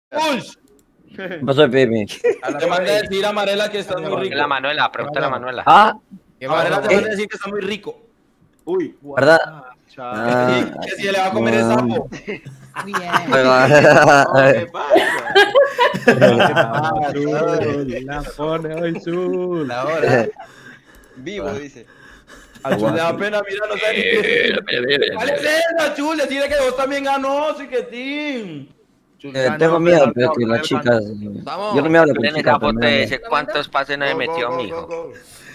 ¡Push! ¿Qué pasó, Pepe? Te manda a decir a Marela que estás muy rico. La Manuela, pregúntale a Manuela. Ah, A Marela te manda a decir que está muy rico. Uy. ¿verdad? Que si le va a comer el sapo. Bien. ¿Qué pasa? La pone hoy Zul. La hora. Vivo, dice. A Chul le da pena, mira, no sabe ni qué. ¿Cuál es esa, Chul? Decirle que vos también ganó, Chiquitín. Tengo miedo, pero que las chicas... Yo no me hablo con En chicas, esa pero foto me da ese cuántos pases no me metió, mijo.